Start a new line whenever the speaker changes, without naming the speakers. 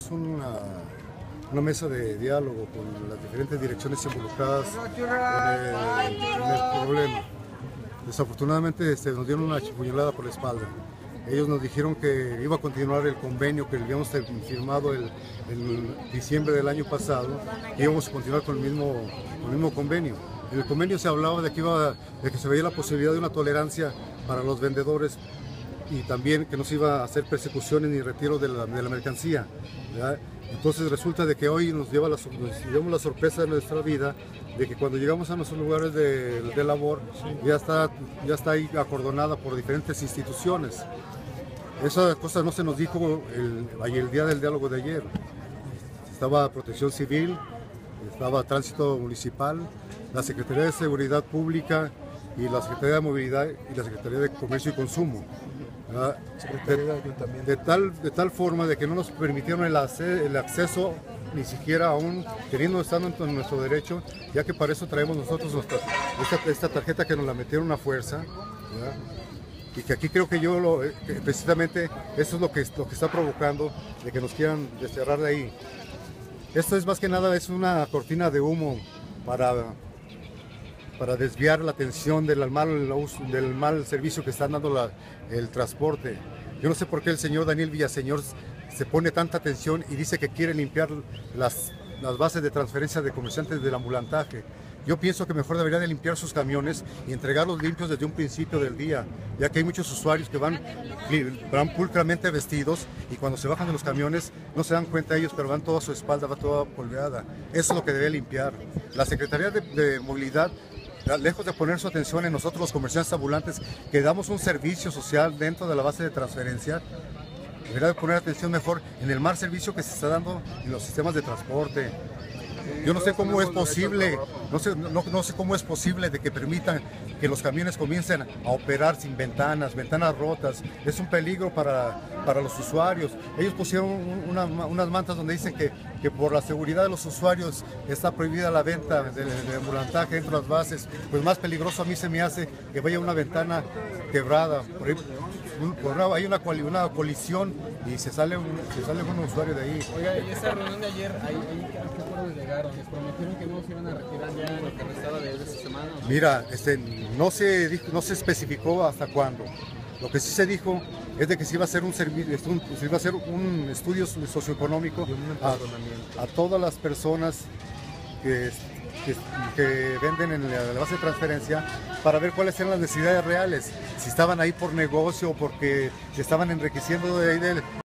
tuvimos una mesa de diálogo con las diferentes direcciones involucradas en el problema. Desafortunadamente nos dieron una puñalada por la espalda. Ellos nos dijeron que iba a continuar el convenio que habíamos firmado en diciembre del año pasado, y íbamos a continuar con el mismo convenio. En el convenio se hablaba de que se veía la posibilidad de una tolerancia para los vendedores y también que no se iba a hacer persecuciones ni retiro de la mercancía, ¿verdad? Entonces resulta de que hoy nos llevamos la sorpresa de nuestra vida de que cuando llegamos a nuestros lugares de labor ya está ahí acordonada por diferentes instituciones. Esa cosa no se nos dijo el día del diálogo de ayer. Estaba Protección Civil, estaba Tránsito Municipal, la Secretaría de Seguridad Pública y la Secretaría de Movilidad y la Secretaría de Comercio y Consumo. De tal forma de que no nos permitieron el acceso ni siquiera aún estando en nuestro derecho, ya que para eso traemos nosotros esta tarjeta que nos la metieron a fuerza, ¿verdad? Y que aquí creo que precisamente eso es lo que está provocando de que nos quieran desterrar de ahí. Esto es más que nada una cortina de humo para desviar la atención del mal servicio que está dando el transporte. Yo no sé por qué el señor Daniel Villaseñor se pone tanta atención y dice que quiere limpiar las bases de transferencia de comerciantes del ambulantaje. Yo pienso que mejor debería de limpiar sus camiones y entregarlos limpios desde un principio del día, ya que hay muchos usuarios que van pulcramente vestidos y cuando se bajan de los camiones no se dan cuenta ellos, pero van toda su espalda, va toda polveada. Eso es lo que debe limpiar. La Secretaría de Movilidad, lejos de poner su atención en nosotros los comerciantes ambulantes que damos un servicio social dentro de la base de transferencia, debería de poner atención mejor en el mal servicio que se está dando en los sistemas de transporte. Yo no sé cómo es posible, no sé cómo es posible de que permitan que los camiones comiencen a operar sin ventanas rotas. Es un peligro para los usuarios. Ellos pusieron unas mantas donde dicen que por la seguridad de los usuarios está prohibida la venta de ambulantaje dentro de las bases. Pues más peligroso a mí se me hace que vaya una ventana quebrada. Hay una colisión y se sale un usuario de ahí.
Oiga, y esa reunión de ayer, ¿a qué acuerdos llegaron? ¿Les prometieron que no se iban a retirar ya lo que restaba de esta semana?
Mira, no se especificó hasta cuándo. Lo que sí se dijo es de que se iba a hacer un estudio socioeconómico a todas las personas que venden en la base de transferencia para ver cuáles eran las necesidades reales, si estaban ahí por negocio o porque se estaban enriqueciendo de ahí